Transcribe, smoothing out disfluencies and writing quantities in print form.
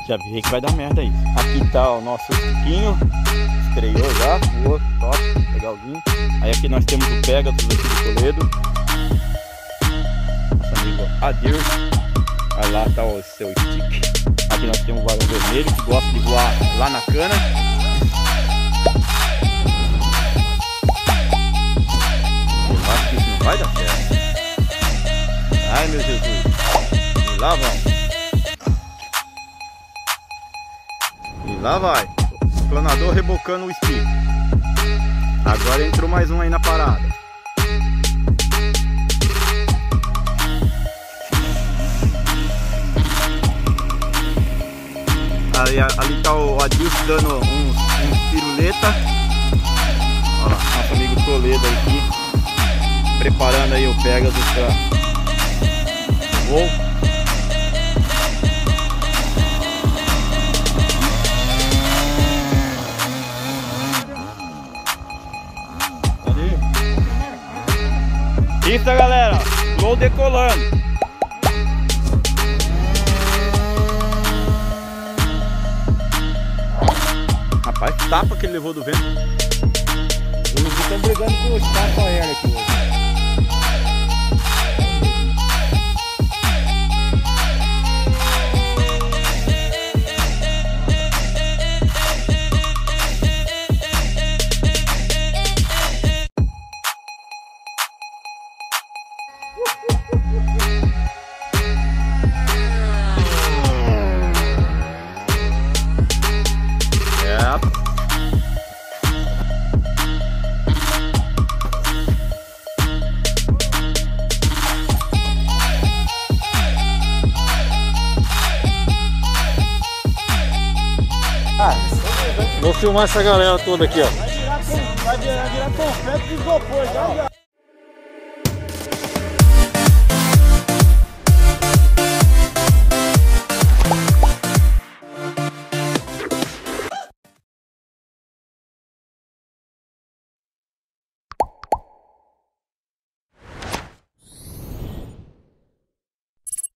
Já vi que vai dar merda isso. Aqui tá o nosso Chiquinho. Estreou já, voou, top, legalzinho. Aí aqui nós temos o Pegasus aqui do Toledo. Nosso amigo Adir. Aí lá tá o seu stick. Aqui nós temos o Barão Vermelho, que gosta de voar lá na cana. Eu acho que isso não vai dar certo. Ai meu Jesus. E lá vamos. E lá vai. O planador rebocando o stick. Agora entrou mais um aí na parada. Ali tá o Adilson dando uns piruleta. Ó, nosso amigo Toledo aqui preparando aí o Pegasus para voo. Isso, galera, vou decolando. Rapaz, que tapa que ele levou do vento. Eles estão brigando com os tapas aéreos aqui hoje. Vou filmar essa galera toda aqui, ó. Vai virar confete de isopor, já.